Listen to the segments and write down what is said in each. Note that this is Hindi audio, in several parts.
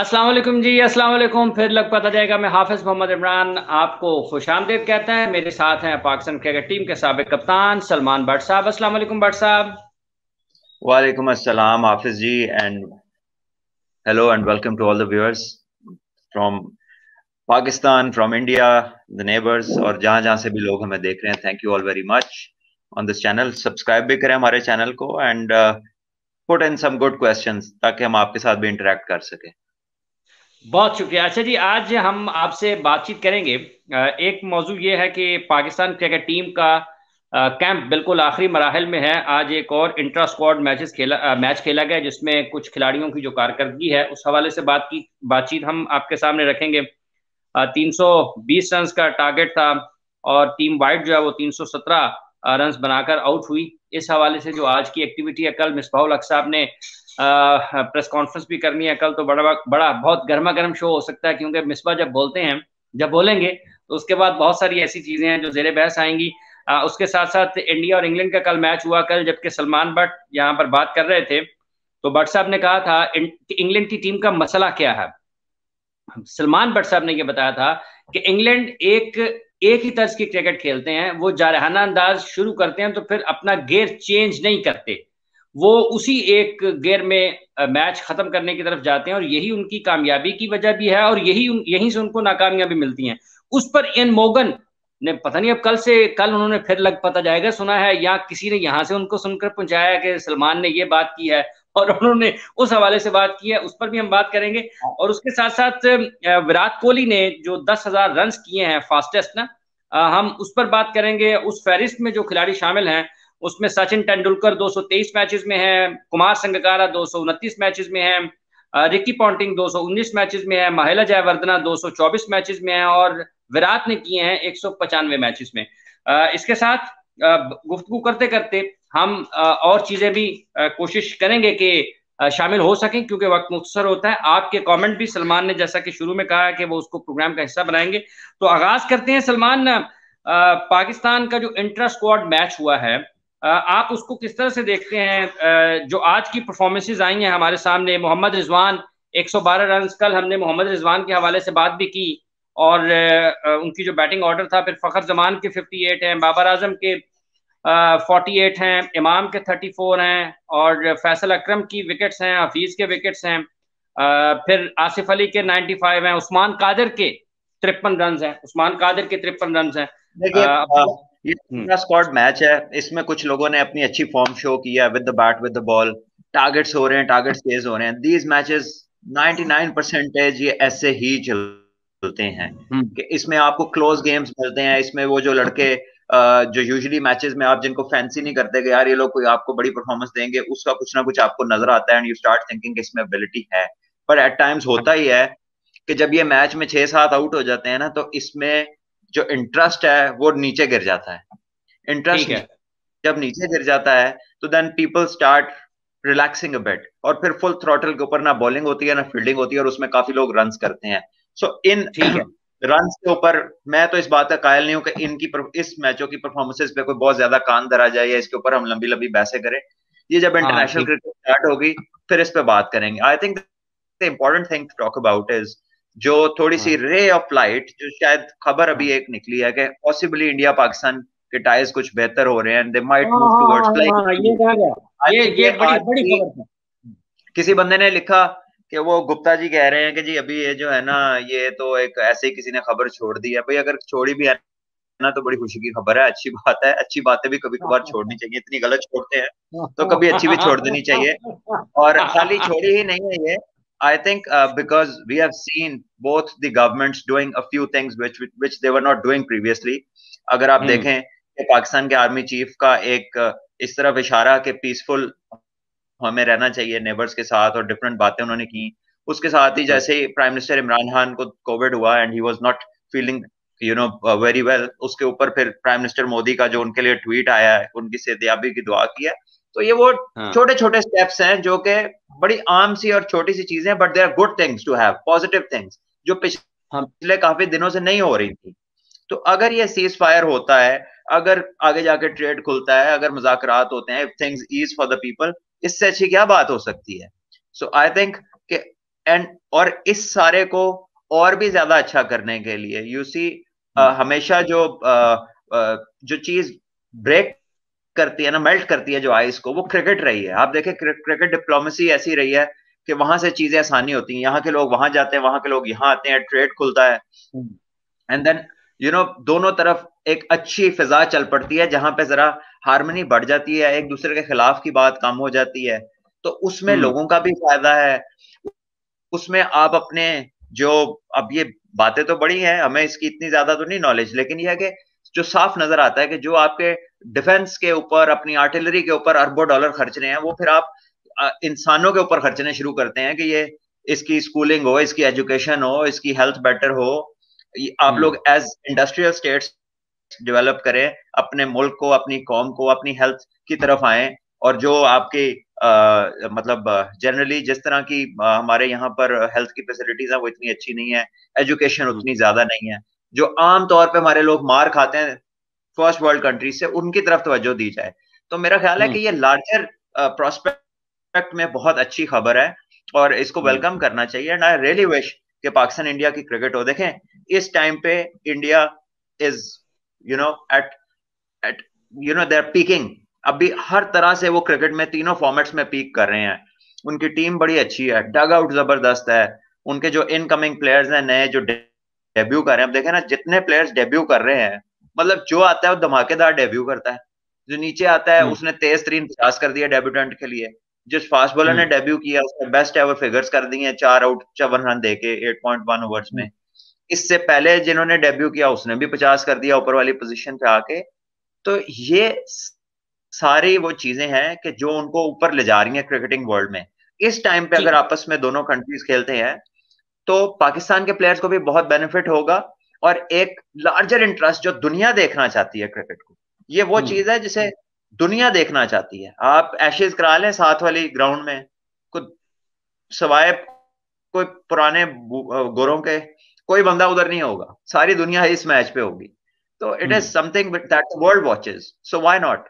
अस्सलाम वालेकुम जी। अस्सलाम वालेकुम। फिर लग पता जाएगा। मैं हाफिज मोहम्मद इमरान आपको खुशामदीद कहता है। मेरे साथ हैं पाकिस्तान क्रिकेट टीम के साबिक कप्तान सलमान भट्ट साहब। अस्सलाम वालेकुम भट्ट साहब। वालेकुम अस्सलाम Hafeez ji and hello and welcome to all the viewers from Pakistan from India the neighbours और जहां जहां से भी लोग हमें देख रहे हैं। Thank you all very much on this channel. Subscribe भी करें हमारे चैनल को and put in some good questions ताकि हम आपके साथ भी इंटरेक्ट कर सकें। बहुत शुक्रिया। अच्छा जी, आज हम आपसे बातचीत करेंगे। एक मौजू ये है कि पाकिस्तान क्रिकेट टीम का कैंप बिल्कुल आखिरी मराहल में है। आज एक और इंट्रा स्क्वाड मैच खेला गया जिसमें कुछ खिलाड़ियों की जो कारकर्दगी है उस हवाले से बातचीत हम आपके सामने रखेंगे। 320 रन का टारगेट था और टीम वाइड जो है वो 317 रन बनाकर आउट हुई। इस हवाले से जो आज की एक्टिविटी है, कल मिसबाहुल हक साहब ने प्रेस कॉन्फ्रेंस भी करनी है। कल तो बड़ा बड़ा बहुत गर्मा गर्म शो हो सकता है, क्योंकि मिसबा जब बोलते हैं, जब बोलेंगे तो उसके बाद बहुत सारी ऐसी चीजें हैं जो जेर बहस आएंगी। उसके साथ साथ इंडिया और इंग्लैंड का कल मैच हुआ कल, जबकि सलमान भट्ट यहाँ पर बात कर रहे थे तो भट्ट साहब ने कहा था इंग्लैंड की टीम का मसला क्या है। सलमान भट्ट साहब ने यह बताया था कि इंग्लैंड एक एक ही तर्ज की क्रिकेट खेलते हैं। वो जारहाना अंदाज शुरू करते हैं तो फिर अपना गेयर चेंज नहीं करते। वो उसी एक गेयर में मैच खत्म करने की तरफ जाते हैं और यही उनकी कामयाबी की वजह भी है और यहीं से उनको नाकामियां भी मिलती हैं। उस पर इन मोगन ने पता नहीं, अब कल उन्होंने फिर लग पता जाएगा सुना है या किसी ने यहां से उनको सुनकर पहुंचाया कि सलमान ने ये बात की है और उन्होंने उस हवाले से बात की है। उस पर भी हम बात करेंगे। और उसके साथ साथ विराट कोहली ने जो 10,000 रन किए हैं फास्टेस्ट ना, हम उस पर बात करेंगे। उस फहरिस्त में जो खिलाड़ी शामिल हैं उसमें सचिन तेंदुलकर 223 मैचेस में है, कुमार संगकारा 229 मैचेस में है, रिकी पॉन्टिंग 219 मैचेस में है, महिला जयवर्धना 224 मैचेस में है और विराट ने किए हैं 195 मैचेस में। इसके साथ गुफ्तगू करते करते हम और चीजें भी कोशिश करेंगे कि शामिल हो सकें, क्योंकि वक्त मुख्तसर होता है। आपके कमेंट भी सलमान ने, जैसा कि शुरू में कहा है कि वो उसको प्रोग्राम का हिस्सा बनाएंगे, तो आगाज करते हैं। सलमान, पाकिस्तान का जो इंट्रा स्क्वाड मैच हुआ है, आप उसको किस तरह से देखते हैं? जो आज की परफॉर्मेंसेज आई हैं हमारे सामने, मोहम्मद रिजवान 112 रन, कल हमने मोहम्मद रिजवान के हवाले से बात भी की और उनकी जो बैटिंग ऑर्डर था, फिर फखर जमान के 58 हैं, बाबर आजम के 48 हैं, इमाम के 34 हैं और फैसल अकरम की विकेट्स हैं, हफीज के विकेट्स हैं, फिर आसिफ अली के 95 हैं, उस्मान कादिर के 53 रन हैं, उस्मान कादिर के 53 रन हैं। देखिए ये हम्म, पूरा स्क्वाड मैच है। इसमें कुछ लोगों ने अपनी अच्छी फॉर्म शो किया with the bat with the ball. Targets हो रहे हैं, टारगेट्स चेज हो रहे हैं। दीज मैचेस 99% ये ऐसे ही चलते हैं हम्म, कि इसमें आपको क्लोज गेम्स मिलते हैं। इसमें वो जो लड़के जो यूजुअली मैचेस में आप जिनको फैंसी नहीं करते कि यार ये लोग कोई आपको बड़ी परफॉर्मेंस देंगे, उसका कुछ ना कुछ आपको नजर आता है एंड यू स्टार्ट थिंकिंग इसमें एबिलिटी है। पर एट टाइम्स होता ही है कि जब ये मैच में 6-7 आउट हो जाते हैं ना, तो इसमें जो इंटरेस्ट है वो नीचे गिर जाता है। ठीक इंटरेस्ट है। जब नीचे गिर जाता है तो then people start relaxing a bit और फिर फुल थ्रॉटल के ऊपर ना बॉलिंग होती है ना फील्डिंग होती है और उसमें काफी लोग रन्स करते हैं। सो इन ठीक है। रन्स के ऊपर मैं तो इस बात का कायल नहीं हूं कि इस मैचों की परफॉर्मेंसेस पे कोई बहुत ज्यादा कान धरा जाए या इसके ऊपर हम लंबी लंबी बहसें करें। ये जब हाँ, इंटरनेशनल ठीक। क्रिकेट स्टार्ट होगी फिर इस पे बात करेंगे। I think the important thing to talk about is जो थोड़ी सी हाँ, रे ऑफ लाइट, जो शायद खबर हाँ, अभी एक निकली है कि पॉसिबली इंडिया पाकिस्तान के टाइज कुछ बेहतर हो रहे हैं। दे हाँ, माइट मूव हाँ, टुवर्ड्स हाँ, लाइक, हाँ, ये कहा गया। आई ये थिंक ये ये बड़ी आज बड़ी भी खबर थी। किसी बंदे ने लिखा कि वो गुप्ता जी कह रहे हैं कि जी अभी ये जो है ना, ये तो एक ऐसे ही किसी ने खबर छोड़ दी है। भाई अगर छोड़ी भी है ना तो बड़ी खुशी की खबर है, अच्छी बात है। अच्छी बातें भी कभी कभार छोड़नी चाहिए, इतनी गलत छोड़ते हैं तो कभी अच्छी भी छोड़ देनी चाहिए। और खाली छोड़ी ही नहीं है ये। I think because we have seen both the governments doing a few things which they were not doing previously. अगर आप हम्म, देखें कि पाकिस्तान के आर्मी चीफ का एक इस तरफ इशारा कि पीसफुल हमें रहना चाहिए नेबर्स के साथ और डिफरेंट बातें उन्होंने की। उसके साथ ही जैसे ही प्राइम मिनिस्टर इमरान खान को कोविड हुआ and he was not feeling very well, उसके ऊपर फिर प्राइम मिनिस्टर मोदी का जो उनके लिए ट्वीट आया है, उनकी सेहतयाबी की दुआ की है। तो ये वो हाँ, छोटे छोटे स्टेप्स हैं जो कि बड़ी आम सी और छोटी सी चीजें, but they are good things to have, positive things जो हम। पिछले काफी दिनों से नहीं हो रही थी। तो अगर ये सीज फायर होता है, अगर आगे जाके ट्रेड खुलता है, अगर मुज़ाकरात होते हैं, things ease for the people, इससे अच्छी क्या बात हो सकती है? सो आई थिंक कि एंड और इस सारे को और भी ज्यादा अच्छा करने के लिए यू सी हमेशा जो चीज ब्रेक करती है ना, मेल्ट करती है जो आइस को, वो क्रिकेट रही है। आप देखें क्रिकेट डिप्लोमेसी ऐसी रही है कि वहां से चीजें आसानी होती हैं, यहाँ के लोग वहां जाते हैं, वहां के लोग यहाँ आते हैं, ट्रेड खुलता है, एंड देन दोनों तरफ एक अच्छी फिजा चल पड़ती है जहां पे जरा हार्मनी बढ़ जाती है, एक दूसरे के खिलाफ की बात कम हो जाती है। तो उसमें लोगों का भी फायदा है, उसमें आप अपने जो, अब ये बातें तो बड़ी हैं, हमें इसकी इतनी ज्यादा तो नहीं नॉलेज, लेकिन यह है कि जो साफ नजर आता है कि जो आपके डिफेंस के ऊपर, अपनी आर्टिलरी के ऊपर अरबों डॉलर खर्च रहे हैं, वो फिर आप इंसानों के ऊपर खर्चने शुरू करते हैं कि ये इसकी स्कूलिंग हो, इसकी एजुकेशन हो, इसकी हेल्थ बेटर हो। आप लोग एज इंडस्ट्रियल स्टेट्स डेवलप करें, अपने मुल्क को, अपनी कौम को, अपनी हेल्थ की तरफ आए। और जो आपके मतलब जनरली जिस तरह की हमारे यहाँ पर हेल्थ की फैसिलिटीज है वो इतनी अच्छी नहीं है, एजुकेशन उतनी ज्यादा नहीं है, जो आम तौर पे हमारे लोग मार खाते हैं फर्स्ट वर्ल्ड कंट्री से, उनकी तरफ तवज्जो दी जाए। तो मेरा ख्याल है कि ये लार्जर प्रोस्पेक्ट में बहुत अच्छी खबर है और इसको वेलकम करना चाहिए। एंड आई रियली विश कि पाकिस्तान इंडिया की क्रिकेट हो। देखें इस टाइम पे India is at they are peaking, अभी हर तरह से वो क्रिकेट में तीनों फॉर्मेट्स में पीक कर रहे हैं। उनकी टीम बड़ी अच्छी है, डग आउट जबरदस्त है, उनके जो इनकमिंग प्लेयर्स हैं नए जो डेब्यू कर रहे हैं, अब देखें ना जितने प्लेयर्स डेब्यू कर रहे हैं, मतलब जो आता है वो धमाकेदार डेब्यू करता है, जो नीचे आता है उसने तेज तरीन 50 कर दिया डेब्यूटेंट के लिए। जिस फास्ट बॉलर ने डेब्यू किया उसने बेस्ट एवर फिगर्स कर दिए, 4 आउट 54 रन देके 8.1 ओवर्स में। इससे पहले जिन्होंने डेब्यू किया उसने भी 50 कर दिया ऊपर वाली पोजीशन पे आके। तो ये सारी वो चीजें हैं कि जो उनको ऊपर ले जा रही हैं क्रिकेटिंग वर्ल्ड में। इस टाइम पे अगर आपस में दोनों कंट्रीज खेलते हैं तो पाकिस्तान के प्लेयर्स को भी बहुत बेनिफिट होगा, और एक लार्जर इंटरेस्ट जो दुनिया देखना चाहती है क्रिकेट को, ये वो चीज है जिसे दुनिया देखना चाहती है। आप एशेज करा लें साथ वाली ग्राउंड में, कुछ सवाए कोई पुराने गोरों के कोई बंदा उधर नहीं होगा, सारी दुनिया इस मैच पे होगी। तो it is something that world watches, so why not.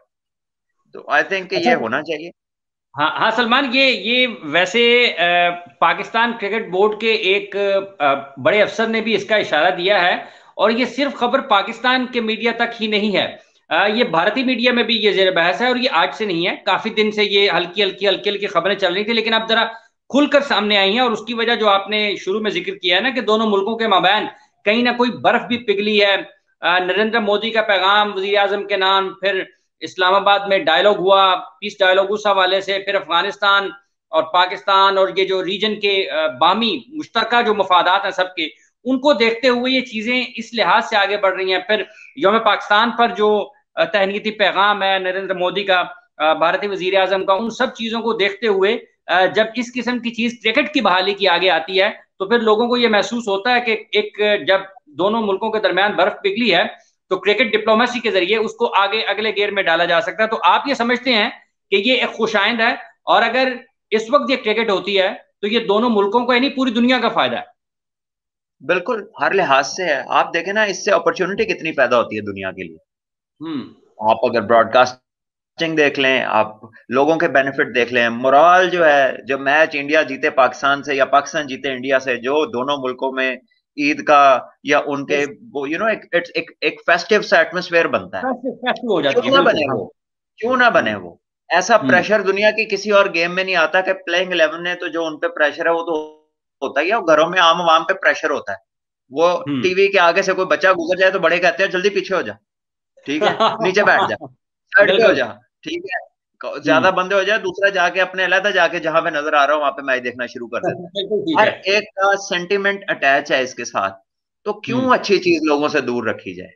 तो आई थिंक ये होना चाहिए। हाँ हाँ सलमान, ये वैसे पाकिस्तान क्रिकेट बोर्ड के एक बड़े अफसर ने भी इसका इशारा दिया है, और ये सिर्फ खबर पाकिस्तान के मीडिया तक ही नहीं है, ये भारतीय मीडिया में भी ये जेर बहस है, और ये आज से नहीं है, काफी दिन से ये हल्की हल्की हल्की हल्की खबरें चल रही थी, लेकिन अब जरा खुलकर सामने आई हैं। और उसकी वजह जो आपने शुरू में जिक्र किया है ना कि दोनों मुल्कों के माबैन कहीं ना कोई बर्फ भी पिघली है। नरेंद्र मोदी का पैगाम वजीर आजम के नाम, फिर इस्लामाबाद में डायलॉग हुआ, पीस डायलॉग उस हवाले से, फिर अफगानिस्तान और पाकिस्तान और ये जो रीजन के बामी मुश्तरका जो मफादात हैं सबके, उनको देखते हुए ये चीजें इस लिहाज से आगे बढ़ रही हैं। फिर यौम पाकिस्तान पर जो तहनीती पैगाम है नरेंद्र मोदी का, भारतीय वजीर आजम का, उन सब चीजों को देखते हुए जब इस किस्म की चीज क्रिकेट की बहाली की आगे आती है तो फिर लोगों को यह महसूस होता है कि एक जब दोनों मुल्कों के दरमियान बर्फ पिघली है तो क्रिकेट डिप्लोमेसी के जरिए उसको आगे अगले गेयर में डाला जा सकता है। तो आप ये समझते हैं कि ये एक खुशाइंद है, और अगर इस वक्त ये क्रिकेट होती है तो ये दोनों मुल्कों को यानी पूरी दुनिया का फायदा है? बिल्कुल, हर लिहाज से है। आप देखें ना इससे अपॉर्चुनिटी कितनी पैदा होती है दुनिया के लिए। आप अगर ब्रॉडकास्टिंग देख लें, आप लोगों के बेनिफिट देख लें, मोरल जो है, जब मैच इंडिया जीते पाकिस्तान से या पाकिस्तान जीते इंडिया से, जो दोनों मुल्कों में ईद का या उनके वो एक फेस्टिव सा एटमोस्फेयर बनता है। क्यों ना बने वो, क्यों ना बने वो। ऐसा प्रेशर दुनिया की किसी और गेम में नहीं आता कि प्लेइंग 11 ने तो जो उनपे प्रेशर है वो तो होता ही है, घरों में आम आवाम पे प्रेशर होता है। वो टीवी के आगे से कोई बच्चा गुजर जाए तो बड़े कहते हैं जल्दी पीछे हो जा, ठीक है, नीचे बैठ जा, साइड पे हो जा, ठीक है, ज्यादा बंदे हो जाए दूसरा जाके अपने अलहदा जाके जहां पे नजर आ रहा हो वहां पे मैच देखना शुरू कर देता है। हर एक का सेंटिमेंट अटैच है इसके साथ, तो क्यों अच्छी चीज लोगों से दूर रखी जाए।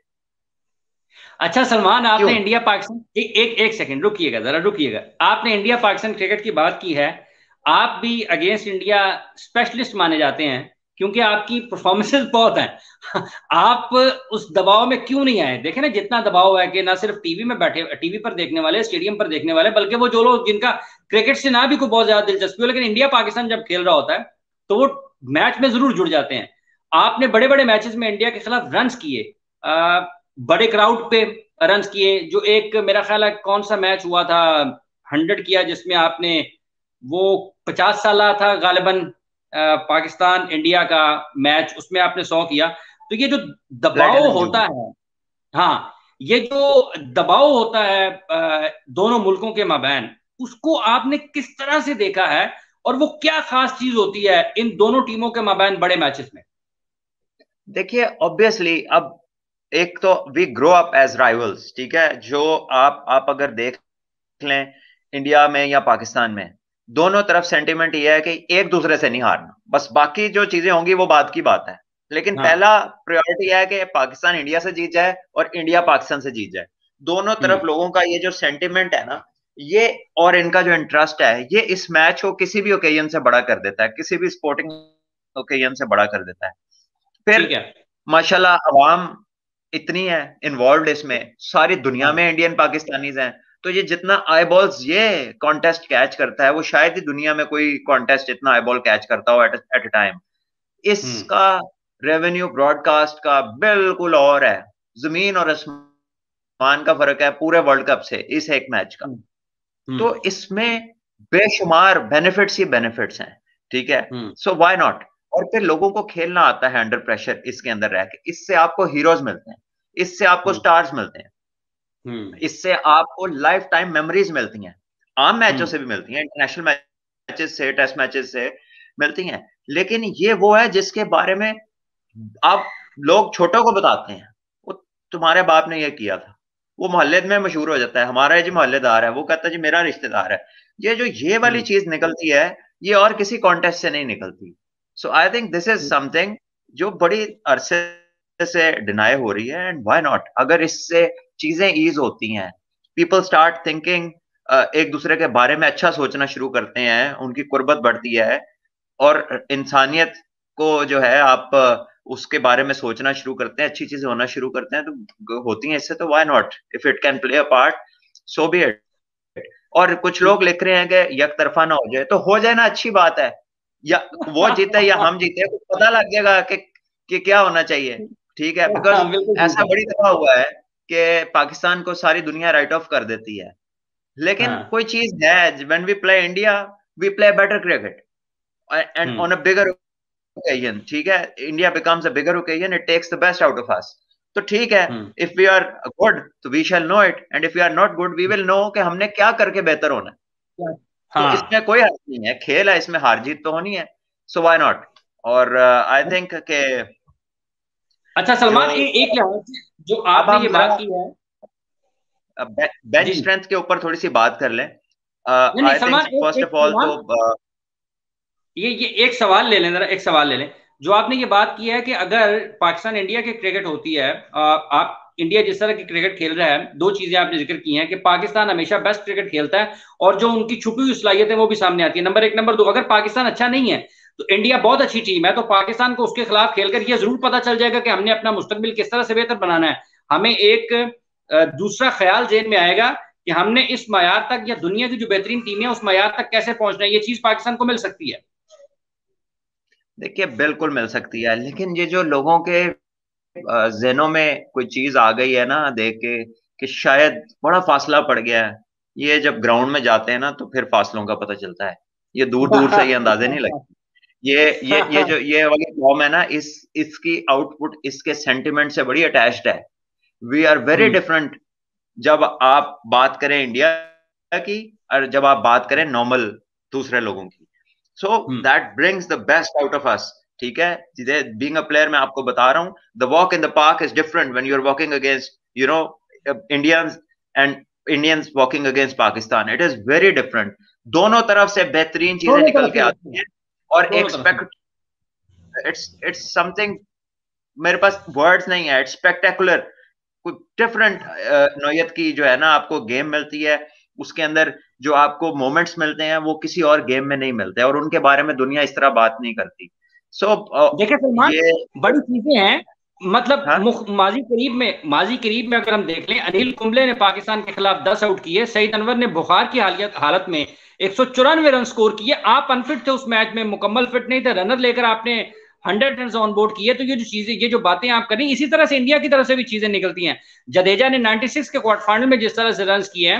अच्छा सलमान, आपने इंडिया पाकिस्तान एक सेकंड रुकिएगा, जरा रुकिएगा। आपने इंडिया पाकिस्तान क्रिकेट की बात की है, आप भी अगेंस्ट इंडिया स्पेशलिस्ट माने जाते हैं क्योंकि आपकी परफॉर्मेंसेस बहुत हैं। आप उस दबाव में क्यों नहीं आए? देखें ना जितना दबाव है कि ना सिर्फ टीवी में बैठे, टीवी पर देखने वाले, स्टेडियम पर देखने वाले, बल्कि वो जो लोग जिनका क्रिकेट से ना भी कोई बहुत ज्यादा दिलचस्पी हो, लेकिन इंडिया पाकिस्तान जब खेल रहा होता है तो वो मैच में जरूर जुड़ जाते हैं। आपने बड़े बड़े मैचेस में इंडिया के खिलाफ रन किए, बड़े क्राउड पे रन किए। जो एक मेरा ख्याल है कौन सा मैच हुआ था, 100 किया जिसमें आपने, वो 50 साल था गालिबन, पाकिस्तान इंडिया का मैच, उसमें आपने 100 किया। तो ये जो दबाव प्लेटिनम होता जुबली। है, हाँ, ये जो दबाव होता है दोनों मुल्कों के माबैन, उसको आपने किस तरह से देखा है, और वो क्या खास चीज होती है इन दोनों टीमों के माबैन बड़े मैचेस में? देखिए ऑब्वियसली अब एक तो we grow up as rivals, ठीक है। जो आप अगर देख लें इंडिया में या पाकिस्तान में, दोनों तरफ सेंटिमेंट ये है कि एक दूसरे से नहीं हारना, बस बाकी जो चीजें होंगी वो बात की बात है। लेकिन हाँ। पहला प्रायोरिटी है कि पाकिस्तान इंडिया से जीत जाए और इंडिया पाकिस्तान से जीत जाए। दोनों तरफ हम्म। लोगों का ये जो सेंटिमेंट है ना, ये और इनका जो इंटरेस्ट है, ये इस मैच को किसी भी ओकेजन से बड़ा कर देता है, किसी भी स्पोर्टिंग ओकेजन से बड़ा कर देता है। फिर ठीक है। माशाल्लाह अवाम इतनी है इन्वॉल्व इसमें, सारी दुनिया हाँ। में इंडियन पाकिस्तानीज हैं। तो ये जितना आईबॉल्स ये कॉन्टेस्ट कैच करता है, वो शायद ही दुनिया में कोई कॉन्टेस्ट इतना आईबॉल कैच करता हो एट अ टाइम। हम्म। इसका रेवेन्यू ब्रॉडकास्ट का बिल्कुल और है, जमीन और आसमान का फर्क है पूरे वर्ल्ड कप से इस एक मैच का। हम्म। तो हम्म। इसमें बेशुमार बेनिफिट्स ही बेनिफिट्स हैं, ठीक है। हम्म। So why not. और फिर लोगों को खेलना आता है अंडर प्रेशर, इसके अंदर रह के इससे आपको हीरोज मिलते हैं, इससे आपको हम्म। स्टार्स मिलते हैं, हम्म। इससे आपको लाइफ टाइम मेमोरीज मिलती हैं। आम मैचों हम्म। से भी मिलती हैं, इंटरनेशनल मैचेस से, टेस्ट मैचेस से मिलती हैं। लेकिन ये वो है जिसके बारे में आप लोग छोटों को बताते हैं, वो तुम्हारे बाप ने ये किया था, वो मोहल्ले में मशहूर हो जाता है, हमारा जी मोहल्लेदार है, वो कहता है जी मेरा रिश्तेदार है। ये जो ये वाली हम्म। चीज निकलती है, ये और किसी कॉन्टेस्ट से नहीं निकलती। So I think this is something जो बड़ी अरसे से डिनाई हो रही है, एंड व्हाई नॉट। अगर इससे चीजें ईज होती हैं, पीपल स्टार्ट थिंकिंग, एक दूसरे के बारे में अच्छा सोचना शुरू करते हैं, उनकी कुर्बत बढ़ती है, और इंसानियत को जो है आप उसके बारे में सोचना शुरू करते हैं, अच्छी चीजें होना शुरू करते हैं, तो होती हैं इससे। तो why not, if it can play a part, so be it. और कुछ लोग लिख रहे हैं कि एक तरफा ना हो जाए, तो हो जाए ना, अच्छी बात है। या वो जीते या हम जीते, कुछ पता लग जाएगा कि क्या होना चाहिए, ठीक है। बिकॉज हाँ, बिल्कुल ठीक ऐसा है। बड़ी दफा हुआ है कि पाकिस्तान को सारी दुनिया राइट ऑफ कर देती है, लेकिन हाँ। कोई चीज है, when we play India, we play better cricket and hmm. On a bigger occasion, ठीक है। India becomes a bigger occasion, it takes the best out of us. तो ठीक है, hmm. If we are good तो we shall know it, and if we are not good we will know कि हमने क्या करके बेहतर होना है। तो हाँ। इसमें कोई हर्ज नहीं है, खेल है, इसमें हार जीत तो होनी है। So why not. और आई थिंक के अच्छा जो सलमान, एक लिहाज से जो अब आपने हम ये जरा बात की है। बेंच जी। स्ट्रेंथ के ऊपर थोड़ी सी बात कर लें। नहीं नहीं आई थिंक सलमान, एक फर्स्ट एक ऑफ ऑल सलमान, तो ये एक सवाल ले लें जरा, एक सवाल ले लें। जो आपने ये बात की है कि अगर पाकिस्तान इंडिया की क्रिकेट होती है, आप इंडिया जिस तरह की क्रिकेट खेल रहा है, दो चीजें आपने जिक्र की हैं कि पाकिस्तान हमेशा बेस्ट क्रिकेट खेलता है, और जो उनकी छुपी हुई सलाहियत है वो भी सामने आती है, नंबर एक। नंबर दो, अगर पाकिस्तान अच्छा नहीं है तो इंडिया बहुत अच्छी टीम है, तो पाकिस्तान को उसके खिलाफ खेलकर यह जरूर पता चल जाएगा कि हमने अपना मुस्तकबिल किस तरह से बेहतर बनाना है। हमें एक दूसरा ख्याल जेन में आएगा कि हमने इस मैयार तक, या दुनिया की जो बेहतरीन टीम है उस मैयार तक कैसे पहुंचना है। ये चीज पाकिस्तान को मिल सकती है। देखिए बिल्कुल मिल सकती है, लेकिन ये जो लोगों के जहनों में कोई चीज आ गई है ना देख के, कि शायद बड़ा फासला पड़ गया है, ये जब ग्राउंड में जाते हैं ना तो फिर फासलों का पता चलता है। ये दूर दूर से ये अंदाजे नहीं लगते। ये जो ये वाली फॉर्म है ना, इसकी आउटपुट इसके सेंटिमेंट से बड़ी अटैच्ड है। We are very hmm. Different जब आप बात करें इंडिया की, और जब आप बात करें नॉर्मल दूसरे लोगों की। So hmm. That brings the best out of us, ठीक है। बीइंग अ प्लेयर मैं आपको बता रहा हूँ, the walk in the park is different when you are walking against Indians, and Indians walking against Pakistan, it is very different. दोनों तरफ से बेहतरीन चीजें दोनों निकल तरफ के से, आती हैं, और दोनों तरफ से। एक्सपेक्ट, इट्स समथिंग, मेरे पास वर्ड्स नहीं है, इट्स स्पेक्टेकुलर। कोई डिफरेंट नौयत की जो है ना आपको गेम मिलती है, उसके अंदर जो आपको मोमेंट्स मिलते हैं वो किसी और गेम में नहीं मिलते, और उनके बारे में दुनिया इस तरह बात नहीं करती। सो देखिए सलमान, ये बड़ी चीजें हैं। मतलब हाँ माजी करीब में अगर हम देख लें, अनिल कुंबले ने पाकिस्तान के खिलाफ 10 आउट किए, सईद अनवर ने बुखार की हालत में 194 रन स्कोर किए। आप अनफिट थे उस मैच में, मुकम्मल फिट नहीं थे, रनर लेकर आपने 100 रन ऑन बोर्ड किए। तो ये जो चीजें, ये जो बातें आप करें, इसी तरह से इंडिया की तरफ से भी चीजें निकलती हैं। जडेजा ने 96 के क्वार्टर फाइनल में जिस तरह से रन किए हैं,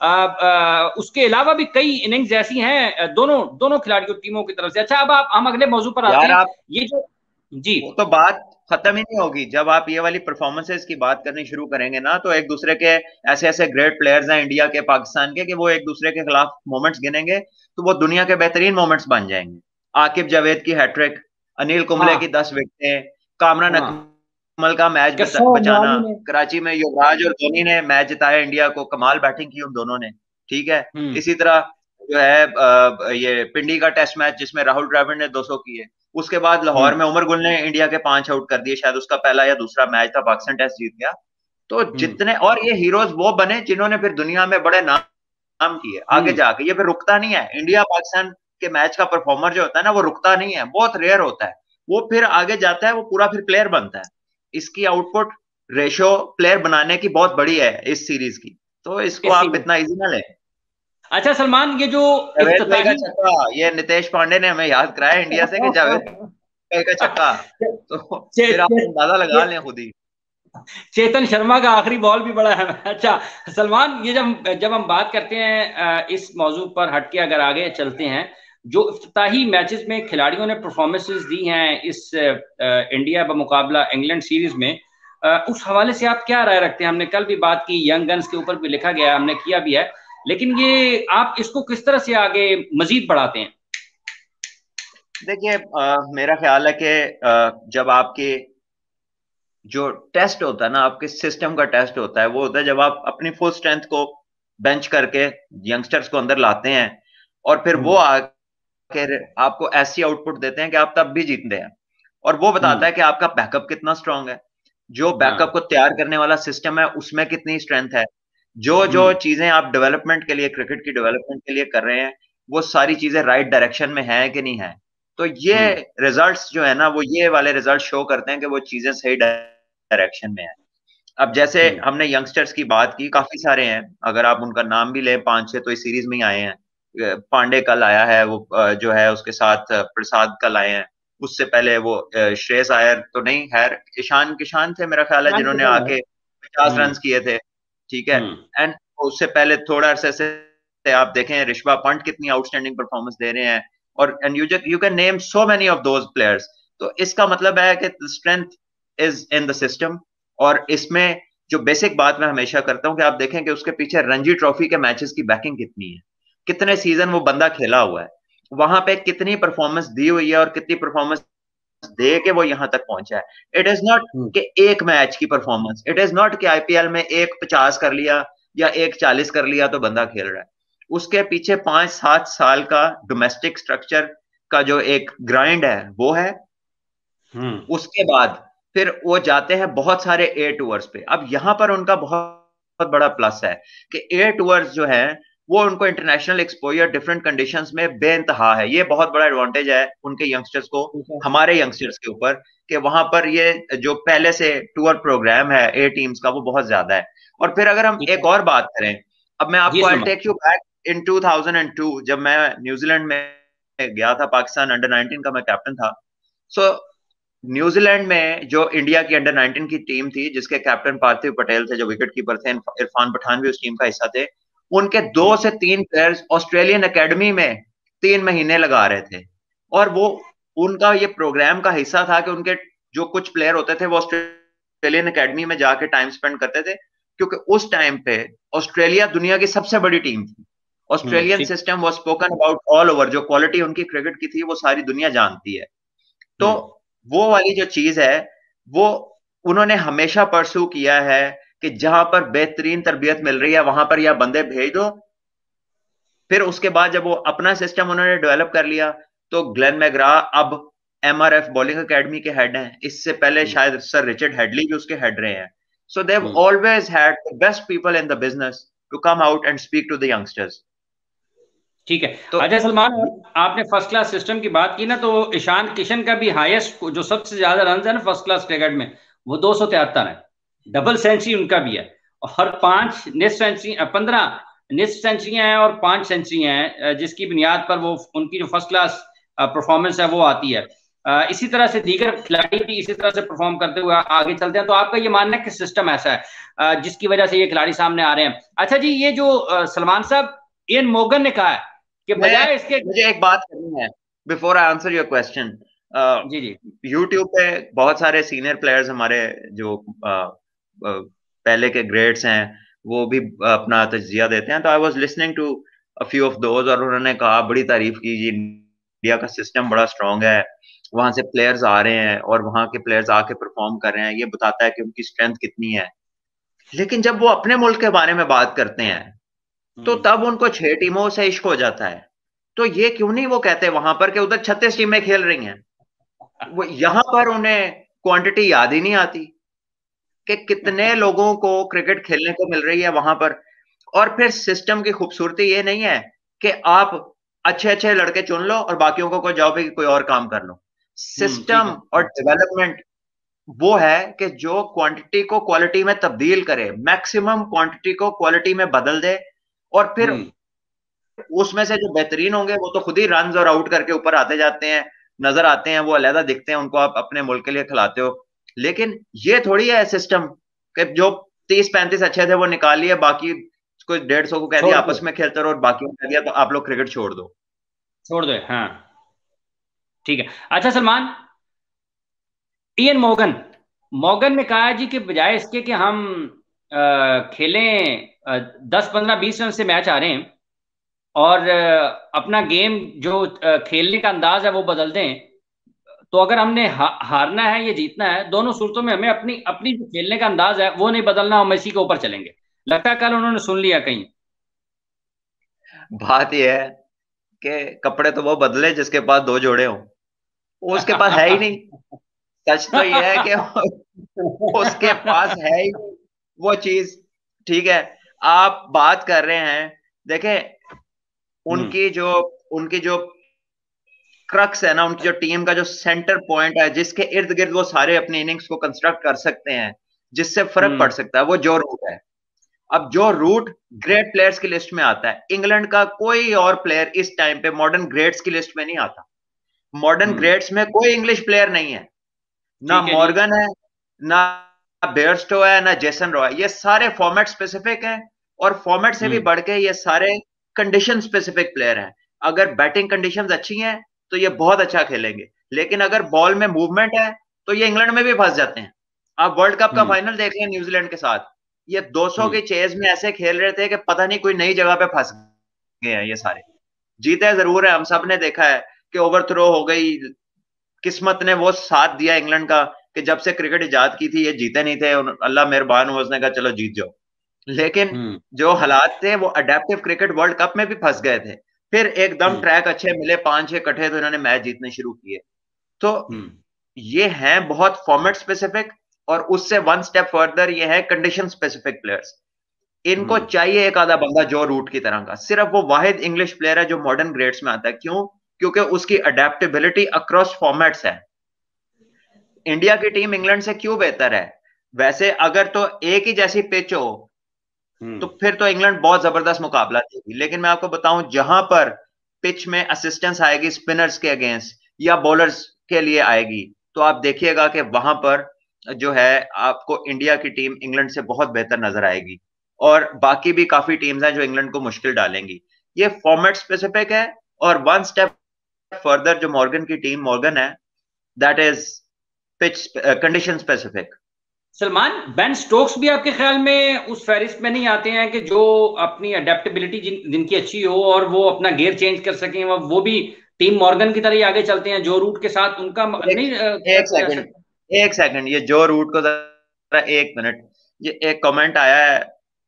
उसके अलावा भी कई इनिंग्स ऐसी हैं दोनों दोनों खिलाड़ियों टीमों की तरफ से। अच्छा, अब आप हम अगले मौजू पर आते यार हैं। आप, ये जो, जी, वो तो बात खत्म ही नहीं होगी जब आप ये वाली परफॉर्मेंसेस की बात करनी शुरू करेंगे ना, तो एक दूसरे के ऐसे ऐसे ग्रेट प्लेयर्स हैं इंडिया के, पाकिस्तान के, कि वो एक दूसरे के खिलाफ मोमेंट्स गिनेंगे तो वो दुनिया के बेहतरीन मोमेंट्स बन जाएंगे। आकिब जावेद की हैट्रिक, अनिल कुंबले की हाँ 10 विकेटें, कामरान हाँ, अकमल का मैच कसो बचाना, मालू ने। कराची में युवराज और धोनी ने मैच जिताया इंडिया को, कमाल बैटिंग की उन दोनों ने। ठीक है। हम्म इसी तरह जो है ये पिंडी का टेस्ट मैच जिसमें राहुल द्रविड़ ने 200 किए, उसके बाद लाहौर हम्म में उमर गुल ने इंडिया के 5 आउट कर दिए, शायद उसका पहला या दूसरा मैच था, पाकिस्तान टेस्ट जीत गया। तो हम्म जितने और ये हीरोज वो बने जिन्होंने फिर दुनिया में बड़े नाम किए आगे हम्म जाके, ये फिर रुकता नहीं है। इंडिया पाकिस्तान के मैच का परफॉर्मर जो होता है ना, वो रुकता नहीं है, बहुत रेयर होता है। वो फिर आगे जाता है, वो पूरा फिर प्लेयर बनता है। इसकी आउटपुट रेशो प्लेयर बनाने की बहुत बड़ी है इस सीरीज की, तो इसको इसी आप में। इतना इजी ना लें। अच्छा सलमान, ये जो जावेद भाई का इफ्तिताही छक्का, ये नितेश पांडे ने हमें याद कराया इंडिया से कि जावेद भाई का छक्का, तो चे, फिर आप चे, अंदाजा लगा लें खुद ही। चेतन शर्मा का आखिरी बॉल भी बड़ा है। अच्छा सलमान, ये जब जब हम बात करते हैं इस मौजू पर हटके अगर आगे चलते हैं, जो इफ्तिताही मैचेस में खिलाड़ियों ने परफॉर्मेंसेस दी हैं इस इंडिया बमुकाबला इंग्लैंड सीरीज में, उस हवाले से आप क्या राय रखते हैं? हमने कल भी बात की, यंग गन्स के ऊपर भी लिखा गया, हमने किया भी है, लेकिन ये आप इसको किस तरह से आगे मजीद बढ़ाते हैं? देखिए, मेरा ख्याल है कि जब आपके जो टेस्ट होता है ना, आपके सिस्टम का टेस्ट होता है, वो होता है जब आप अपनी फुल स्ट्रेंथ को बेंच करके यंगस्टर्स को अंदर लाते हैं, और फिर वो हम्म आके आपको ऐसी आउटपुट देते हैं कि आप तब भी जीतते हैं। और वो बताता हम्म है कि आपका बैकअप कितना स्ट्रांग है, जो बैकअप हाँ को तैयार करने वाला सिस्टम है उसमें कितनी स्ट्रेंथ है, जो जो हम्म चीजें आप डेवलपमेंट के लिए, क्रिकेट की डेवलपमेंट के लिए कर रहे हैं, वो सारी चीजें राइट डायरेक्शन में है कि नहीं है। तो ये हम्म रिजल्ट्स जो है ना, वो ये वाले रिजल्ट शो करते हैं कि वो चीजें सही डायरेक्शन में है। अब जैसे हम्म हमने यंगस्टर्स की बात की, काफी सारे हैं, अगर आप उनका नाम भी लें, 5-6 तो इस सीरीज में ही आए हैं। पांडे कल आया है, वो जो है उसके साथ प्रसाद कल आए हैं। उससे पहले वो श्रेयस अय्यर तो नहीं, खैर ईशान किशान थे मेरा ख्याल है शान जिन्होंने किशन है। आके 50 हम्म रन किए थे। ठीक है। हम्म एंड उससे पहले थोड़ा अरसे से आप देखें ऋषभ पंत कितनी आउटस्टैंडिंग परफॉर्मेंस दे रहे हैं, और and you can name so many of those players. तो इसका मतलब है कि strength is in the system. और इसमें जो बेसिक बात मैं हमेशा करता हूं कि आप देखें कि उसके पीछे रणजी ट्रॉफी के मैचेस की बैकिंग कितनी है, कितने सीजन वो बंदा खेला हुआ है, वहां पे कितनी परफॉर्मेंस दी हुई है और कितनी परफॉर्मेंस दे के वो यहां तक पहुंचा है। इट इज नॉट हम्म कि एक मैच की परफॉर्मेंस, इट इज नॉट कि आईपीएल में एक 50 कर लिया या एक 40 कर लिया तो बंदा खेल रहा है। उसके पीछे 5-7 साल का डोमेस्टिक स्ट्रक्चर का जो एक ग्राइंड है वो है। हम्म उसके बाद फिर वो जाते हैं बहुत सारे ए टूअर्स पे। अब यहां पर उनका बहुत बहुत बड़ा प्लस है कि ए टूअर्स जो है वो उनको इंटरनेशनल एक्सपोजर डिफरेंट कंडीशंस में बेइंतहा है। ये बहुत बड़ा एडवांटेज है उनके यंगस्टर्स को, ठीक है। हमारे यंगस्टर्स के ऊपर, कि वहां पर ये जो पहले से टूर प्रोग्राम है ए टीम्स का वो बहुत ज्यादा है। और फिर अगर हम ठीक है। एक और बात करें, अब मैं जी आपको आई Salman. Take you back in 2002, जब मैं न्यूजीलैंड में गया था, पाकिस्तान अंडर 19 का मैं कैप्टन था। सो न्यूजीलैंड में जो इंडिया की अंडर 19 की टीम थी, जिसके कैप्टन पार्थिव पटेल थे, जो विकेट कीपर थे, इरफान पठान भी उस टीम का हिस्सा थे, उनके 2 से 3 प्लेयर्स ऑस्ट्रेलियन एकेडमी में 3 महीने लगा रहे थे। और वो उनका ये प्रोग्राम का हिस्सा था कि उनके जो कुछ प्लेयर होते थे वो ऑस्ट्रेलियन एकेडमी में जाके टाइम स्पेंड करते थे, क्योंकि उस टाइम पे ऑस्ट्रेलिया दुनिया की सबसे बड़ी टीम थी। ऑस्ट्रेलियन ठीक। System was spoken about all over, जो क्वालिटी उनकी क्रिकेट की थी वो सारी दुनिया जानती है। तो हम्म वो वाली जो चीज है वो उन्होंने हमेशा परसू किया है कि जहां पर बेहतरीन तरबियत मिल रही है वहां पर या बंदे भेज दो। फिर उसके बाद जब वो अपना सिस्टम उन्होंने डेवलप कर लिया, तो ग्लेन मैग्रा अब एमआरएफ बॉलिंग एकेडमी के हेड हैं। इससे पहले हम्म शायद सर रिचर्ड हेडली भी उसके हेड रहे हैं। So they have hmm always had the best people in the business to come out and speak to the youngsters. ठीक है। तो अच्छा सलमान, आपने फर्स्ट क्लास सिस्टम की बात की ना, तो ईशान किशन का भी हाईएस्ट जो सबसे ज्यादा रन है ना फर्स्ट क्लास क्रिकेट में, वो 273 है। डबल सेंचुरी उनका भी है। और 5 निस सेंचुरी, 15 निस सेंचुरियां हैं और 5 सेंचुरियां हैं, जिसकी बुनियाद पर वो उनकी जो फर्स्ट क्लास परफॉर्मेंस है वो आती है। इसी तरह से दीगर खिलाड़ी भी इसी तरह से परफॉर्म करते हुए आगे चलते हैं। तो आपका ये मानना है कि सिस्टम ऐसा है जिसकी वजह से ये खिलाड़ी सामने आ रहे हैं। अच्छा जी, ये जो सलमान साहब, इयन मोर्गन ने कहा है कि मैं बजाय इसके। मुझे एक बात करनी है before I answer your question. जी जी। यूट्यूब पे बहुत सारे सीनियर प्लेयर्स हमारे जो पहले के ग्रेड्स हैं वो भी अपना तजिया देते हैं, तो I was listening to a few of those, और उन्होंने कहा, बड़ी तारीफ की जी, इंडिया का सिस्टम बड़ा स्ट्रांग है, वहां से प्लेयर्स आ रहे हैं और वहां के प्लेयर्स आके परफॉर्म कर रहे हैं, ये बताता है कि उनकी स्ट्रेंथ कितनी है। लेकिन जब वो अपने मुल्क के बारे में बात करते हैं तो तब उनको 6 टीमों से इश्क हो जाता है। तो ये क्यों नहीं वो कहते वहां पर कि उधर 36 टीमें खेल रही हैं, वो यहां पर उन्हें क्वांटिटी याद ही नहीं आती कि कितने लोगों को क्रिकेट खेलने को मिल रही है वहां पर। और फिर सिस्टम की खूबसूरती ये नहीं है कि आप अच्छे अच्छे लड़के चुन लो और बाकियों को जाओ पे कोई और काम कर लो। ठीक सिस्टम है। और डेवलपमेंट वो है कि जो क्वांटिटी को क्वालिटी में तब्दील करे, मैक्सिमम क्वांटिटी को क्वालिटी में बदल दे, और फिर उसमें से जो बेहतरीन होंगे वो तो खुद ही रन और आउट करके ऊपर आते जाते हैं, नजर आते हैं, वो अलहदा दिखते हैं, उनको आप अपने मुल्क के लिए खिलाते हो। लेकिन ये थोड़ी है सिस्टम कि जो 30-35 अच्छे थे वो निकाल लिए, बाकी कोई 150 को कह छोड़ दिया दो, आपस में खेलते रहो, और बाकी को कह दिया तो आप लोग क्रिकेट छोड़ दो। छोड़ दो। हाँ, ठीक है। अच्छा सलमान, इयन मोर्गन, मॉर्गन ने कहा है जी कि बजाय इसके कि हम खेलें 10 15 20 रन से मैच आ रहे हैं और अपना गेम जो खेलने का अंदाज है वो बदल दें, तो अगर हमने हारना है या जीतना है, दोनों सूरतों में हमें अपनी अपनी जो खेलने का अंदाज है वो नहीं बदलना, हम इसी के ऊपर चलेंगे। लगता है कल उन्होंने सुन लिया कहीं। बात यह है कि कपड़े तो वो बदले जिसके पास 2 जोड़े हों, वो उसके पास है ही नहीं। सच तो यह है कि उसके पास है ही नहीं वो चीज। ठीक है, आप बात कर रहे हैं, देखें, हम्म उनकी जो क्रक्स है ना, उनकी जो टीम का जो सेंटर पॉइंट है जिसके इर्द गिर्द वो सारे अपने इनिंग्स को कंस्ट्रक्ट कर सकते हैं, जिससे फर्क पड़ हम्म सकता है, वो जो रूट है। अब जो रूट ग्रेट प्लेयर्स की लिस्ट में आता है, इंग्लैंड का कोई और प्लेयर इस टाइम पे मॉडर्न ग्रेट्स की लिस्ट में नहीं आता। मॉडर्न हम्म ग्रेट्स में कोई इंग्लिश प्लेयर नहीं है, ना ठीक है जी। मॉर्गन है, ना बेयरस्टो है, ना जेसन रॉय। ये सारे फॉर्मेट स्पेसिफिक हैं, और फॉर्मेट से भी हम्म बढ़ के ये सारे कंडीशन स्पेसिफिक प्लेयर हैं। अगर बैटिंग कंडीशंस अच्छी हैं तो ये बहुत अच्छा खेलेंगे, लेकिन अगर बॉल में मूवमेंट है तो ये इंग्लैंड में भी फंस जाते हैं। आप वर्ल्ड कप का हम्म फाइनल देख लें न्यूजीलैंड के साथ, ये 200 हम्म के चेज में ऐसे खेल रहे थे कि पता नहीं कोई नई जगह पे फंस गए हैं ये सारे। जीते जरूर है, हम सब ने देखा है कि ओवरथ्रो हो गई, किस्मत ने वो साथ दिया इंग्लैंड का कि जब से क्रिकेट इजाद की थी ये जीते नहीं थे, अल्लाह मेहरबान हुआ, उसने कहा चलो जीत जाओ। लेकिन हम्म जो हालात थे वो अडेप्टिव क्रिकेट वर्ल्ड कप में भी फंस गए थे, फिर एकदम हम्म ट्रैक अच्छे मिले, 5-6 कटे तो इन्होंने मैच जीतने शुरू किए। तो हम्म ये हैं बहुत फॉर्मेट स्पेसिफिक, और उससे वन स्टेप फर्दर ये है कंडीशन स्पेसिफिक प्लेयर्स। इनको हम्म चाहिए एक आधा बंदा जो रूट की तरह का, सिर्फ वो वाहिद इंग्लिश प्लेयर है जो मॉडर्न ग्रेड्स में आता है। क्यों? क्योंकि उसकी अडेप्टेबिलिटी अक्रॉस फॉर्मेट्स है। इंडिया की टीम इंग्लैंड से क्यों बेहतर है? वैसे अगर तो एक ही जैसी पिच हो तो हम्म फिर तो इंग्लैंड बहुत जबरदस्त मुकाबला देगी, लेकिन मैं आपको बताऊं, जहां पर पिच में असिस्टेंस आएगी स्पिनर्स के अगेंस्ट या बॉलर्स के लिए आएगी, तो आप देखिएगा कि वहां पर जो है आपको इंडिया की टीम इंग्लैंड से बहुत बेहतर नजर आएगी, और बाकी भी काफी टीम्स हैं जो इंग्लैंड को मुश्किल डालेंगी। ये फॉर्मेट स्पेसिफिक है, और वन स्टेप फर्दर जो मॉर्गन की टीम मॉर्गन है, that is pitch condition specific. Salman, Ben Stokes भी आपके ख्याल में उस फहरिस्त में नहीं आते हैं कि जो अपनी अडेप्टेबिलिटी जिनकी अच्छी हो और वो अपना गियर चेंज कर सकें, वो भी टीम मॉर्गन की तरह ही आगे चलते हैं, जो रूट के साथ उनका एक नहीं एक किया जा सेकंड, सकता? एक सेकंड, ये जो रूट को जरा 1 मिनट, ये एक कमेंट आया है,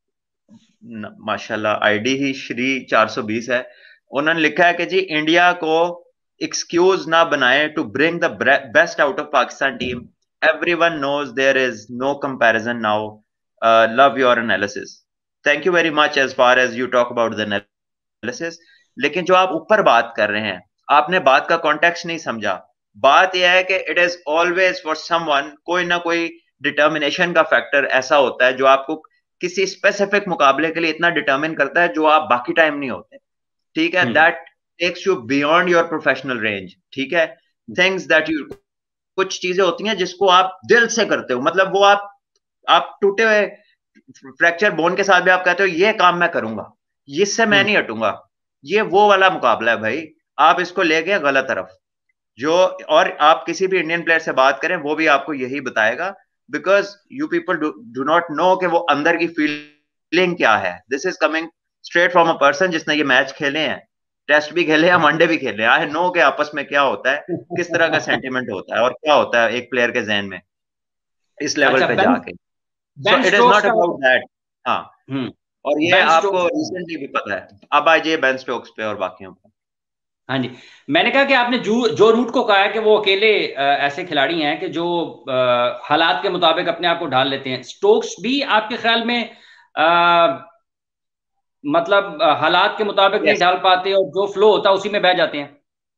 माशाल्लाह आईडी ही श्री 420 है। उन्होंने लिखा है कि जी इंडिया को एक्सक्यूज ना बनाए to bring the best out of Pakistan team, everyone knows there is no comparison now, love your analysis. Thank you very much as far as you talk about the analysis. लेकिन जो आप ऊपर बात कर रहे हैं, आपने बात का कॉन्टेक्स्ट नहीं समझा। बात यह है कि it is always for someone, कोई ना कोई डिटर्मिनेशन का फैक्टर ऐसा होता है जो आपको किसी स्पेसिफिक मुकाबले के लिए इतना डिटर्मिन करता है जो आप बाकी टाइम नहीं होते। ठीक है, hmm that takes you beyond your professional range. ठीक है, थिंग्स दैट यू, कुछ चीजें होती हैं जिसको आप दिल से करते हो, मतलब वो आप टूटे हुए फ्रैक्चर बोन के साथ भी आप कहते हो ये काम मैं करूंगा, इससे मैं नहीं हटूंगा। ये वो वाला मुकाबला है भाई, आप इसको ले गए गलत तरफ। जो, और आप किसी भी इंडियन प्लेयर से बात करें वो भी आपको यही बताएगा, because you people do not know कि वो अंदर की फीलिंग क्या है। This is coming straight from a person जिसने ये मैच खेले हैं, टेस्ट भी खेले हैं, वनडे भी खेले हैं। आई नो कि आपस में क्या होता है, किस तरह का सेंटिमेंट होता है और क्या होता है एक प्लेयर के जहन में इस लेवल अच्छा, पे बेन जाके। So Ben it is Stokes not का। About that. हाँ, हम्म। और ये बेन आपको स्टोक्स। रिसेंटली भी पता है। अब आ जाइए बेन स्टोक्स पे और बाकियों पे। हाँ जी। मैंने कहा कि आपने जो रूट को कहा है कि वो अकेले ऐसे खिलाड़ी हैं कि जो हालात के मुताबिक अपने आप को ढाल लेते हैं। स्टोक्स भी आपके ख्याल में मतलब हालात के मुताबिक नहीं यस, ढाल पाते और जो फ्लो होता है उसी में बह जाते हैं?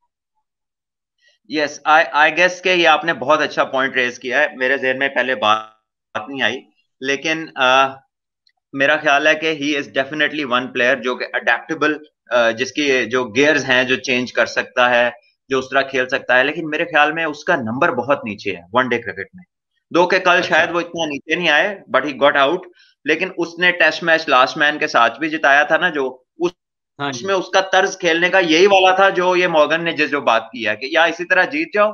यस, आई आई गेस के ये आपने बहुत अच्छा पॉइंट रेज किया है, मेरे जहन में पहले बात नहीं आई। लेकिन मेरा ख्याल है कि he is definitely one player जो कि अडेप्टेबल, जिसकी जो गियर्स हैं जो चेंज कर सकता है, जो उस तरह खेल सकता है। लेकिन मेरे ख्याल में उसका नंबर बहुत नीचे है वनडे क्रिकेट में। दो के कल अच्छा। शायद वो इतना नीचे नहीं आए, बट ही गॉट आउट। लेकिन उसने टेस्ट मैच लास्ट मैन के साथ भी जिताया था ना, जो हाँ उसमें जी। उसका तर्ज खेलने का यही वाला था जो ये मॉर्गन ने जो बात की है कि या इसी तरह जीत जाओ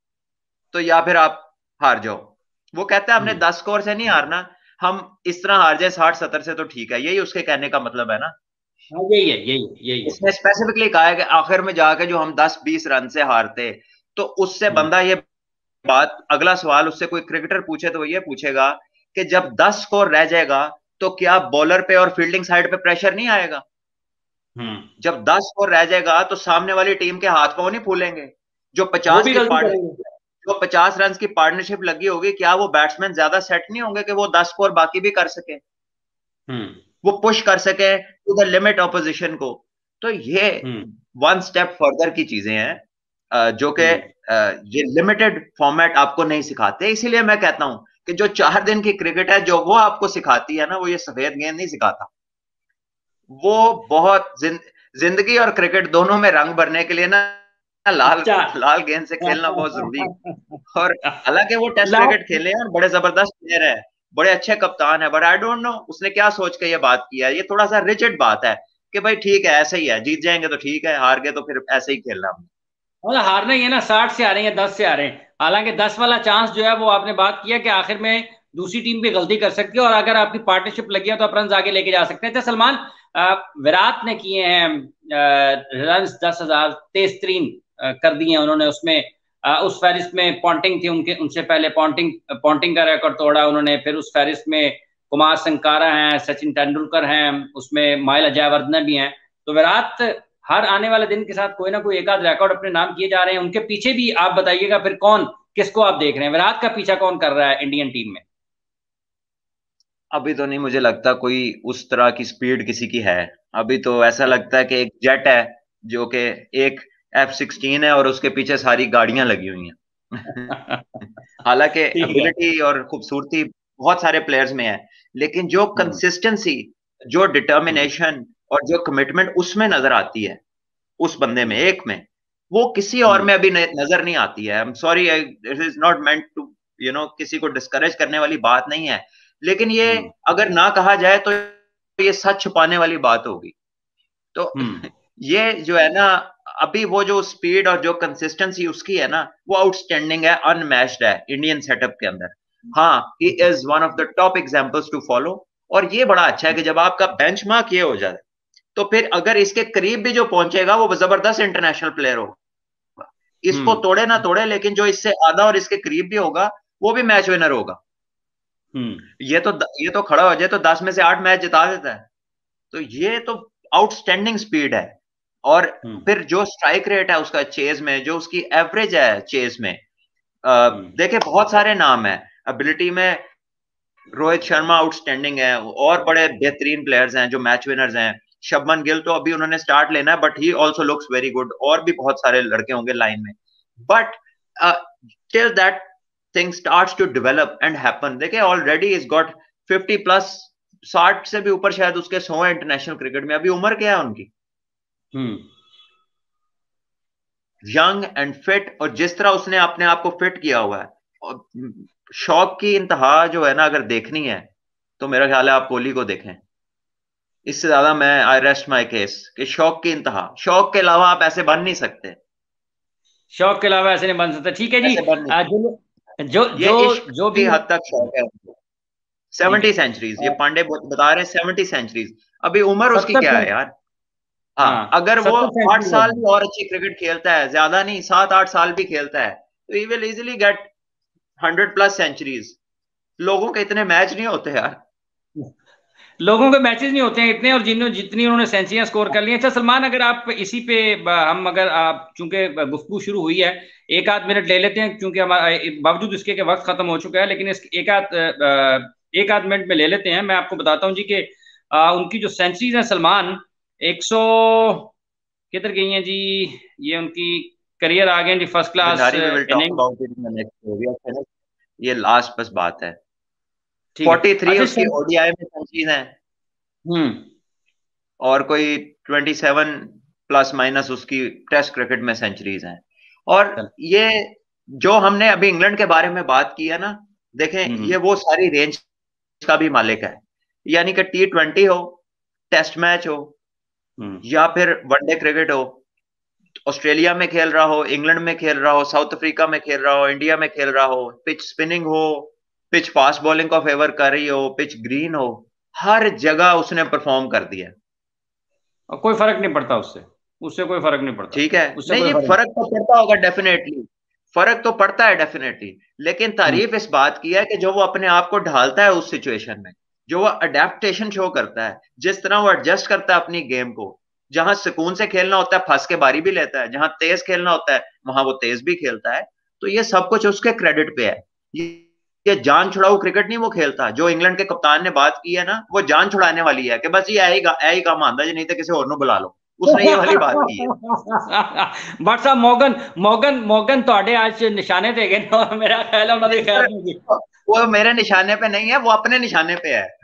तो या फिर आप हार जाओ। वो कहता है हमने हम्म। 10 स्कोर से नहीं हारना, हम इस तरह हार जाए 60-70 से तो ठीक है। यही उसके कहने का मतलब है ना। हाँ, यही है, यही है, यही है। उसने स्पेसिफिकली कहा है कि आखिर में जाके जो हम 10-20 रन से हारते, तो उससे हम्म। बंदा ये बात, अगला सवाल उससे कोई क्रिकेटर पूछे तो वो ये पूछेगा कि जब 10 स्कोर रह जाएगा तो क्या बॉलर पे और फील्डिंग साइड पे प्रेशर नहीं आएगा? हम्म। जब 10 स्कोर रह जाएगा तो सामने वाली टीम के हाथ पांव नहीं फूलेंगे? जो वो 50 भी की गलती पार्ट करेंगे। जो 50 रन की पार्टनरशिप लगी होगी, क्या वो बैट्समैन ज्यादा सेट नहीं होंगे कि वो 10 स्कोर बाकी भी कर सके, हम्म। वो पुश कर सके टू द लिमिट ऑपोजिशन को? तो ये हम्म। वन स्टेप फर्दर की चीजें हैं, जो कि हम्म। ये लिमिटेड फॉर्मेट आपको नहीं सिखाते। इसीलिए मैं कहता हूं कि जो 4 दिन की क्रिकेट है जो वो आपको सिखाती है ना, वो ये सफेद गेंद नहीं सिखाता। वो बहुत जिंदगी और क्रिकेट दोनों में रंग भरने के लिए ना लाल अच्छा। लाल गेंद से खेलना बहुत जरूरी है। और हालांकि वो टेस्ट क्रिकेट लास्ट। खेले हैं और बड़े जबरदस्त प्लेयर है, बड़े अच्छे कप्तान है, बट आई डोंट नो उसने क्या सोच के ये बात किया है। ये थोड़ा सा रिजिड बात है कि भाई ठीक है ऐसे ही है, जीत जाएंगे तो ठीक है, हार गए तो फिर ऐसे ही खेलना हमने। मतलब हारना ही है ना, 60 से आ रहे हैं, 10 से आ रहे हैं। हालांकि 10 वाला चांस जो है वो आपने बात किया कि आखिर में दूसरी टीम भी गलती कर सकती है और अगर आपकी पार्टनरशिप लगी है तो आप रन आगे लेके जा सकते हैं। अच्छा सलमान, विराट ने किए हैं रन 10,000 तेज तरीन कर दिए हैं उन्होंने उसमें। उस फहरिस्त में पॉन्टिंग थी उनके, उनसे पहले पॉन्टिंग पॉन्टिंग का रिकॉर्ड तोड़ा उन्होंने। फिर उस फहरिस्त में कुमार संगकारा हैं, सचिन तेंदुलकर हैं, उसमें माइला जयवर्धने भी हैं। तो विराट हर आने वाले दिन के साथ कोई ना कोई एक आध रिकॉर्ड अपने नाम किए जा रहे हैं। उनके पीछे भी आप बताइएगा फिर कौन, किसको आप देख रहे हैं, विराट का पीछा कौन कर रहा है इंडियन टीम में? अभी तो नहीं मुझे लगता कोई उस तरह की स्पीड किसी की है। अभी तो ऐसा लगता है कि एक जेट है जो कि एक F-16 है और उसके पीछे सारी गाड़ियां लगी हुई हैं। हालांकि ठीक है। एबिलिटी और खूबसूरती बहुत सारे प्लेयर्स में है, लेकिन जो हम्म। कंसिस्टेंसी, जो हम्म। डिटर्मिनेशन और जो कमिटमेंट उसमें नजर आती है, उस बंदे में, हम्म। एक में, वो किसी और हम्म। में अभी नजर नहीं आती है। I am sorry, it is not meant to किसी को डिस्करेज करने वाली बात नहीं है, लेकिन ये हम्म। अगर ना कहा जाए तो ये सच छुपाने वाली बात होगी। तो हम्म। ये जो है ना, अभी वो जो स्पीड और जो कंसिस्टेंसी उसकी है ना, वो आउटस्टैंडिंग है, अनमैच्ड है इंडियन सेटअप के अंदर। हाँ, he is one of the top examples to follow. और ये बड़ा अच्छा है कि जब आपका बेंचमार्क ये हो जाए तो फिर अगर इसके करीब भी जो पहुंचेगा वो जबरदस्त इंटरनेशनल प्लेयर होगा। इसको हम्म। तोड़े ना तोड़े, लेकिन जो इससे आधा और इसके करीब भी होगा वो भी मैच विनर होगा। हम्म। ये तो खड़ा हो जाए तो 10 में से 8 मैच जिता देता है। तो ये तो आउटस्टैंडिंग स्पीड है। और हम्म। फिर जो स्ट्राइक रेट है उसका चेज में, जो उसकी एवरेज है चेज में, हम्म। देखे बहुत सारे नाम है एबिलिटी में। रोहित शर्मा आउटस्टैंडिंग है, और बड़े बेहतरीन प्लेयर्स हैं जो मैच विनर्स हैं। शबमन गिल तो अभी उन्होंने स्टार्ट लेना है, but he also looks very good, और भी बहुत सारे लड़के होंगे लाइन में। But till that thing starts to develop and happen, देखिए ऑलरेडी इज गॉट 50+, 60 से भी ऊपर शायद उसके 100 है इंटरनेशनल क्रिकेट में। अभी उम्र क्या है उनकी? हम्म। यंग एंड फिट, और जिस तरह उसने अपने आप को फिट किया हुआ है, और शौक की इंतहा जो है ना, अगर देखनी है तो मेरा ख्याल है आप कोहली को देखें। इससे ज्यादा मैं आई रेस्ट माई केस कि शौक की इंतहा, शौक के अलावा आप ऐसे बन नहीं सकते। शौक के अलावा ऐसे नहीं बन सकता। ठीक है जी। ऐसे बन नहीं सकते। जो जो ये जो इश्क जो की भी। हद तक शौक है उनको। ठीक 70 है। सेंचुरीज, ये पांडे बता रहे हैं 70 सेंचुरीज। अभी उम्र उसकी सत्तर क्या से। है यार। हाँ, हाँ, अगर वो 8 70 सेंचुरी साल होगी। भी और अच्छी क्रिकेट खेलता है, ज्यादा नहीं, 7-8 साल भी खेलता है, तो he will easily get 100+ centuries. लोगों के इतने मैच नहीं होते यार। लोगों के मैचेस नहीं होते हैं इतने, और जितनी उन्होंने सेंचुरियां स्कोर कर ली हैं। अच्छा सलमान, अगर आप इसी पे हम अगर आप, चूंकि गुफ्तगू शुरू हुई है, एक आध मिनट ले लेते हैं, क्योंकि हमारा बावजूद इसके कि वक्त खत्म हो चुका है, लेकिन इस एक आध मिनट में ले लेते हैं। मैं आपको बताता हूँ जी कि उनकी जो सेंचुरीज हैं सलमान, 100 किधर गई हैं जी, ये उनकी करियर आ गए जी, first class Bhandari, we will talk innings. About it in the next. ये लास्ट बस बात है। ठीक है। 43 अच्छा उसकी ओडीआई में सेंचुरीज हैं, हम्म। और कोई 27 प्लस माइनस उसकी टेस्ट क्रिकेट में सेंचुरीज हैं। और चल। ये जो हमने अभी इंग्लैंड के बारे में बात की है ना, देखें, ये हम्म। वो सारी रेंज का भी मालिक है। यानी कि T20 हो, टेस्ट मैच हो, हम्म। या फिर वनडे क्रिकेट हो, ऑस्ट्रेलिया में खेल रहा हो, इंग्लैंड में खेल रहा हो, साउथ अफ्रीका में खेल रहा हो, इंडिया में खेल रहा हो, पिच स्पिनिंग हो, पिच फास्ट बॉलिंग का फेवर कर रही हो, पिच ग्रीन हो, हर जगह उसने परफॉर्म कर दिया। और कोई फर्क नहीं पड़ता उससे, उससे कोई फर्क नहीं पड़ता। ठीक है, उससे नहीं कोई ये फर्क नहीं। फर्क तो पड़ता होगा डेफिनेटली, फर्क तो पड़ता है डेफिनेटली, लेकिन हम्म। तारीफ इस बात की है कि जो वो अपने आप को ढालता है उस सिचुएशन में, जो वो अडेप्टेशन शो करता है, जिस तरह वो एडजस्ट करता है अपनी गेम को, जहां सुकून से खेलना होता है फंस के बारी भी लेता है, जहां तेज खेलना होता है वहां वो तेज भी खेलता है। तो ये सब कुछ उसके क्रेडिट पे है। ये जान छुड़ाऊ क्रिकेट नहीं वो खेलता। जो इंग्लैंड के कप्तान ने बात की है ना, वो जान छुड़ाने वाली है कि बस ये ऐ ही काम आंदा जी, नहीं तो किसी और को बुला लो। उसने ये वाली बात की है। बट साहब, मॉर्गन मॉर्गन मॉर्गन थोड़े आज निशाने थे गए ना, मेरा ख्याल है उन्होंने नहीं खैर सर, नहीं की। वो मेरे निशाने पे नहीं है, वो अपने निशाने पे है।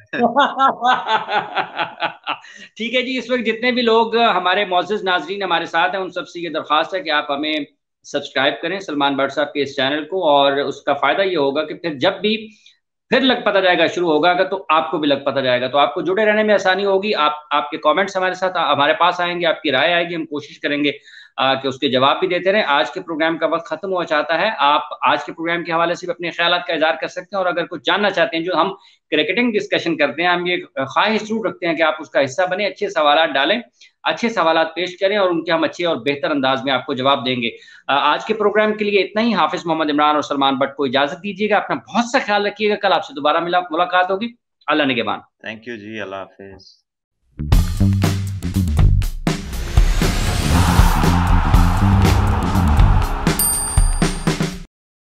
ठीक है जी। इस वक्त जितने भी लोग हमारे मोअज़्ज़िज़ नाज़रीन हमारे साथ हैं, उन सबसे ये दरख्वास्त है कि आप हमें सब्सक्राइब करें सलमान भट्ट साहब के इस चैनल को, और उसका फायदा ये होगा कि फिर जब भी फिर लग पता जाएगा शुरू होगा तो आपको भी लग पता जाएगा, तो आपको जुड़े रहने में आसानी होगी। आप आपके कमेंट्स हमारे साथ हमारे पास आएंगे, आपकी राय आएगी, हम कोशिश करेंगे कि उसके जवाब भी देते रहें। आज के प्रोग्राम का वक्त खत्म हुआ चाहता है। आप आज के प्रोग्राम के हवाले से भी अपने ख्यालात का इज़हार कर सकते हैं, और अगर कुछ जानना चाहते हैं, जो हम क्रिकेटिंग डिस्कशन करते हैं, हम ये ख्वाहिश जरूर रखते हैं कि आप उसका हिस्सा बने, अच्छे सवाल डालें, अच्छे सवाल पेश करें, और उनके हम अच्छे और बेहतर अंदाज में आपको जवाब देंगे। आज के प्रोग्राम के लिए इतना ही। हाफिज मोहम्मद इमरान और सलमान भट्ट को इजाजत दीजिएगा। अपना बहुत सा ख्याल रखिएगा। कल आपसे दोबारा मुलाकात होगी। अल्लाह ने के बाद। थैंक यू जी, अल्लाह हाफिज।